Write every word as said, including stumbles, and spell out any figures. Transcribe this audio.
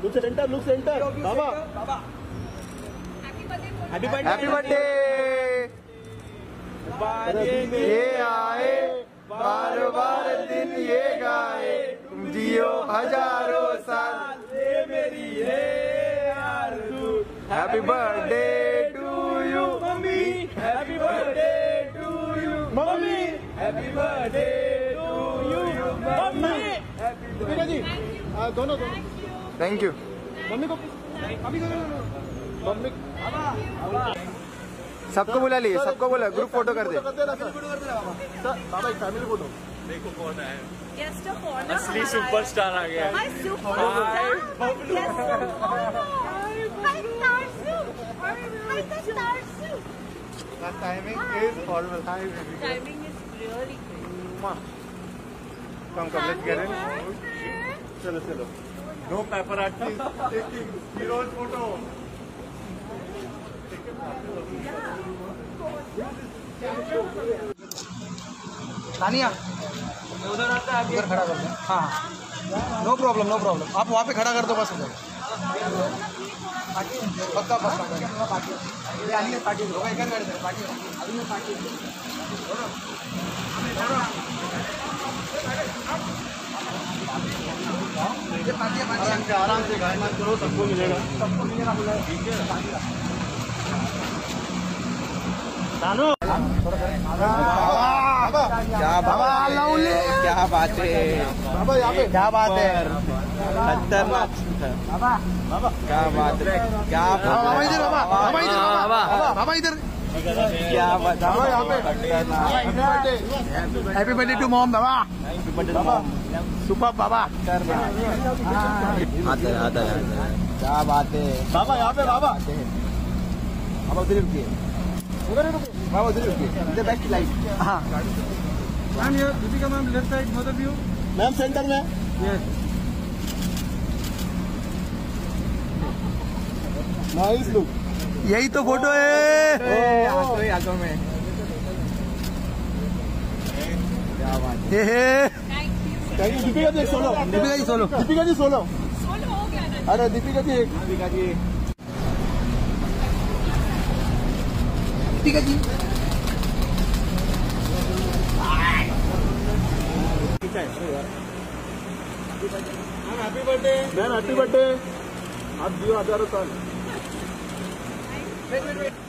Look centre, look centre. बाबा बाबा happy birthday, happy birthday. ये आए बार बार दिन ये गाए, तुम जियो हजारों साल, ये मेरी है आरज़ू। Happy birthday to you mummy, happy birthday to you mummy, happy birthday to you mummy. Deepika ji दोनों दोनों थैंक यू। मम्मी को अभी मम्मी सबको बुला लिए, सबको बोला ग्रुप फोटो कर दे। बाबा एक फैमिली फोटो। देखो कौन है, Guest of honor असली सुपरस्टार आ गया। My superstar. Guest of honor. Hi Tarsu. Hi Tarsu. The timing is formal. Hi baby. Timing is really great. Come come let's get in. चलो चलो। No paparazzi taking hero's photo. Tania उधर आता है, उधर खड़ा कर दो। हाँ नो प्रॉब्लम नो प्रॉब्लम, आप वहाँ पे खड़ा कर दो बस उधर। पक्का पक्का पार्टी पार्टी होगा एक पार्टी अभी में पार्टी ये पार्टी पार्टी आराम से गाय मान करो, सबको मिलेगा, सबको मिलेगा। नानो क्या बाबा, क्या बात है बाबा, यहाँ पे क्या बात है, खतरनाक बाबा बाबा, क्या बात है, क्या बाबा इधर, बाबा बाबा इधर, बाबा बाबा इधर, क्या बात बाबा यहाँ पे हैप्पी बर्थडे टू मॉम बाबा। सुपर बाबा। आता है आता है, क्या बात है बाबा यहाँ पे बाबा बाबा उधर रुकिए, बाबा उधर रुकिए, इधर बैक लाइट। हाँ मैम ये Deepika ma'am left side both of you. Ma'am centre में। Yes nice look. यही तो फोटो है। आंखों में क्या बात है। ये है thank you. Deepika ji solo, Deepika ji solo, Deepika ji solo. Solo हो गया ना। अरे Deepika ji, Deepika ji, Deepika ji happy birthday ma'am, happy birthday. आप जियो हजारों साल।